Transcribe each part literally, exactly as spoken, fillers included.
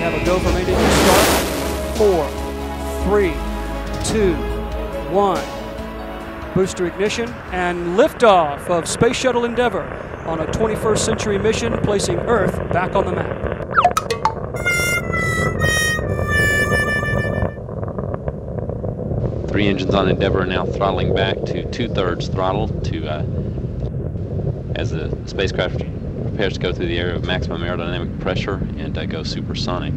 have a go from engine start. Four, three, two, one. Booster ignition and liftoff of Space Shuttle Endeavour on a twenty-first century mission, placing Earth back on the map. Three engines on Endeavour are now throttling back to two-thirds throttle to uh, as the spacecraft prepares to go through the area of maximum aerodynamic pressure and uh, go supersonic.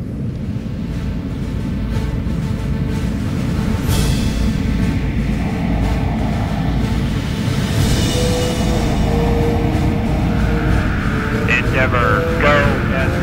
Endeavour, go at